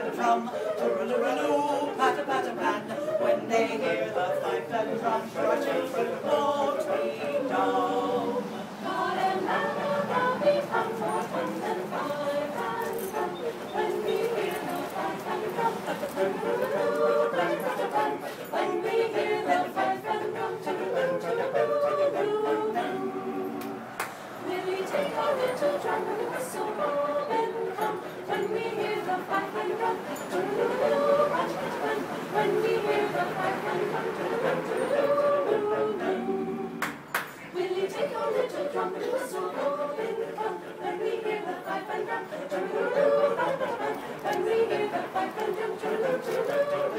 and drum, tooraloo, patter-patter-pan. When they hear the fife and drum, our children won't be dumb. God and man, we come for fun and fife and drum. When we hear the fife and drum, tooraloo, patter-patter-pan. When we hear the fife and drum, tooraloo. Will we take our little drum and whistle, bob and come? When we hear the fife and drum, tooraloo, patter-patter-pan. When we hear the fife and drum, tooraloo. Will you take our little drum and whistle, bob and come? When we hear the fife and drum, tooraloo, patter-patter-pan. When we hear the fife and drum, tooraloo.